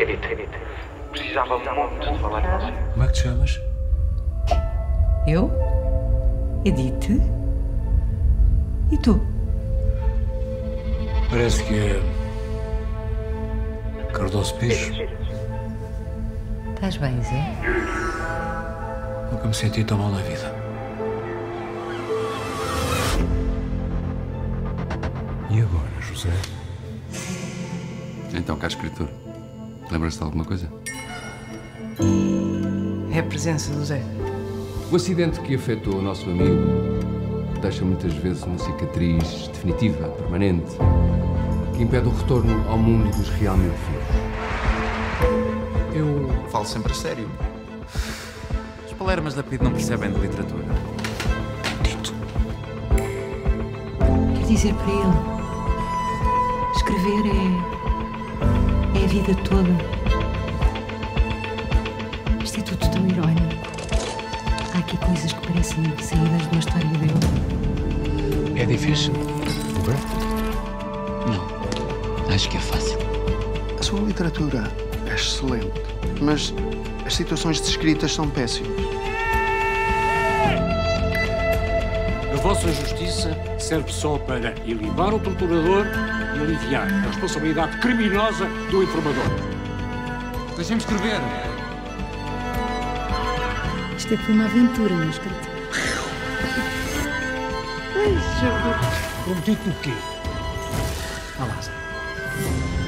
Edith, precisava muito de falar com você. Como é que te chamas? Eu? Edith? E tu? Parece que é Cardoso Pires. Estás bem, Zé? Nunca me senti tão mal na vida. E agora, José? Então, caro escritor, lembras-te de alguma coisa? É a presença do Zé. O acidente que afetou o nosso amigo deixa muitas vezes uma cicatriz definitiva, permanente, que impede o retorno ao mundo dos realmente vivos. Eu falo sempre a sério. Os palermas da PID não percebem de literatura. Dito. Quer dizer para ele, escrever é a vida toda. Isto é tudo tão irónico. Há aqui coisas que parecem saídas de uma história dele. É difícil, Roberto? Não, acho que é fácil. A sua literatura é excelente, mas as situações descritas são péssimas. A vossa justiça serve só para ilibrar o torturador e aliviar a responsabilidade criminosa do informador. Deixem-me escrever. Isto é que foi uma aventura, meu escritor. Prometido o quê? Vá lá, Zé.